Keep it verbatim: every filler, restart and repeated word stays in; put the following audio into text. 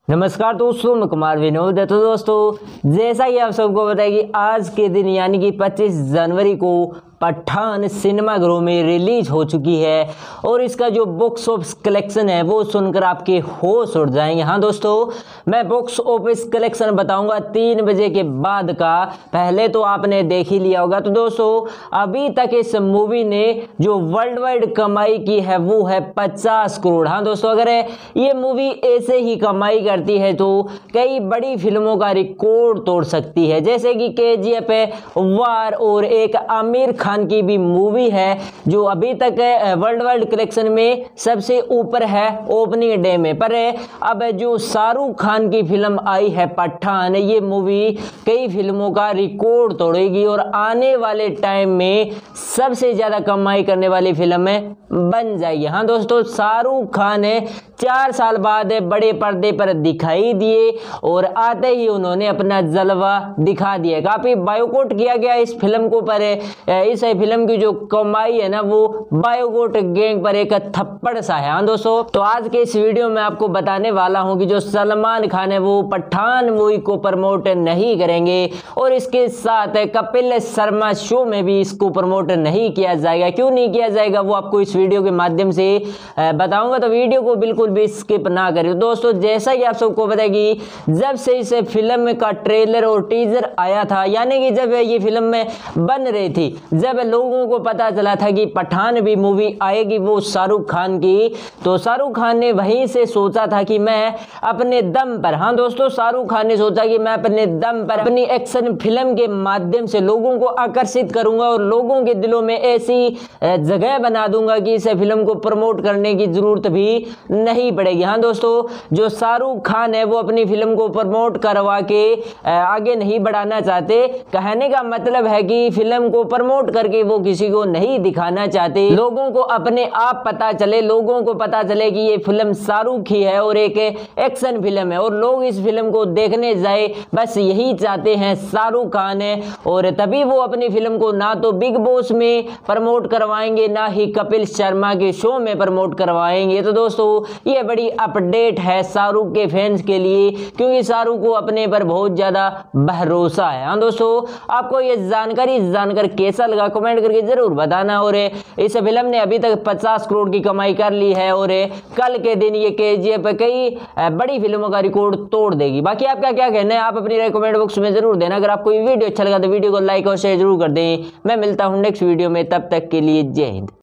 नमस्कार दोस्तों, मैं कुमार विनोद। तो दोस्तों, जैसा कि आप सबको पता है कि आज के दिन यानी कि पच्चीस जनवरी को पठान सिनेमाघरों में रिलीज हो चुकी है और इसका जो बॉक्स ऑफिस कलेक्शन है वो सुनकर आपके होश उड़ जाएंगे। हाँ दोस्तों, मैं बॉक्स ऑफिस कलेक्शन बताऊंगा तीन बजे के बाद का। पहले तो आपने देख ही लिया होगा। तो दोस्तों, अभी तक इस मूवी ने जो वर्ल्ड वाइड कमाई की है वो है पचास करोड़। हाँ दोस्तों, अगर ये मूवी ऐसे ही कमाई करती है तो कई बड़ी फिल्मों का रिकॉर्ड तोड़ सकती है, जैसे कि केजीएफ है, वार और एक आमिर खान की भी मूवी है जो अभी तक वर्ल्ड वाइड कलेक्शन में सबसे ऊपर है ओपनिंग डे में। पर अब जो शाहरुख खान की फिल्म आई है पठान, ये मूवी कई फिल्मों का रिकॉर्ड तोड़ेगी और आने वाले टाइम में सबसे ज्यादा कमाई करने वाली फिल्म बन जाएगी। हाँ दोस्तों, शाहरुख खान चार साल बाद बड़े पर्दे पर दिखाई दिए और आते ही उन्होंने अपना जलवा दिखा दिया। काफी बायोकॉट किया गया इस फिल्म को, पर इस फिल्म की जो कमाई है ना वो बायोकॉट गैंग पर एक थप्पड़ सा है। हाँ दोस्तों, तो आज के इस वीडियो में आपको बताने वाला हूं कि जो सलमान खान है वो पठान मूवी को प्रमोट नहीं करेंगे और इसके साथ कपिल शर्मा शो में भी इसको प्रमोट नहीं किया जाएगा। क्यों नहीं किया जाएगा वो आपको इस वीडियो के माध्यम से बताऊंगा, तो वीडियो को बिल्कुल भी स्किप ना करें। दोस्तों, जैसा कि आप सबको पता है कि जब से इस फिल्म का ट्रेलर और टीजर आया था, यानी कि जब ये फिल्म में बन रही थी, जब लोगों को पता चला था कि पठान भी मूवी आएगी वो शाहरुख खान की, तो शाहरुख खान ने वहीं से सोचा था कि मैं अपने दम पर, हाँ दोस्तों, शाहरुख खान ने सोचा कि मैं अपने दम पर अपनी एक्शन फिल्म के माध्यम से लोगों को आकर्षित करूंगा और लोगों के दिलों में ऐसी जगह बना दूंगा कि इस फिल्म को प्रमोट करने की जरूरत भी नहीं पड़ेगी। हाँ दोस्तों, जो शाहरुख खान है वो अपनी फिल्म को प्रमोट करवा के आगे नहीं बढ़ाना चाहते। कहने का मतलब है कि फिल्म को प्रमोट करके वो किसी को नहीं दिखाना चाहते, लोगों को अपने आप पता चले, लोगों को पता चले कि ये फिल्म शाहरुख ही है और एक एक्शन फिल्म है और लोग इस फिल्म को देखने जाए, बस यही चाहते हैं शाहरुख खान है। और तभी वो अपनी फिल्म को ना तो बिग बॉस में प्रमोट करवाएंगे ना ही कपिल शर्मा के शो में प्रमोट करवाएंगे। तो दोस्तों, ये बड़ी अपडेट है शाहरुख के फैंस के लिए, क्योंकि शाहरुख को अपने पर बहुत ज्यादा भरोसा है। हाँ दोस्तों, आपको ये जानकारी जानकर कैसा लगा कमेंट करके जरूर बताना। और इस फिल्म ने अभी तक पचास करोड़ की कमाई कर ली है और कल के दिन ये केजीएफ कई बड़ी फिल्मों का रिकॉर्ड तोड़ देगी। बाकी आपका क्या कहना है आप अपनी राय कमेंट बॉक्स में जरूर देना। अगर आपको ये वीडियो अच्छा लगा तो वीडियो को लाइक और शेयर जरूर कर दें। मैं मिलता हूं नेक्स्ट वीडियो में, तब तक के लिए जय हिंद।